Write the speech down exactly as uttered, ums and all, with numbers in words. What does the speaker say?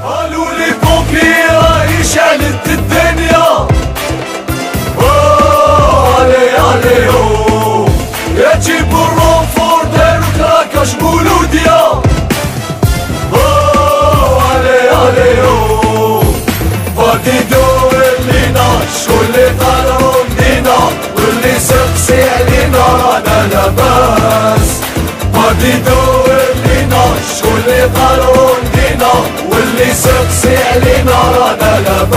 قالوا لي بومبيرا يشعلت الدنيا. اوه علي علي اوه يجيب الرونفور دارو كراكاش مولوديا. اوه علي علي اوه فاديدو اللي ناش واللي طالعون دينا واللي سقسي علينا رانا لاباس. فاديدو اللي ناش واللي طالعون دينا واللي سقسي علينا رانا لاباس.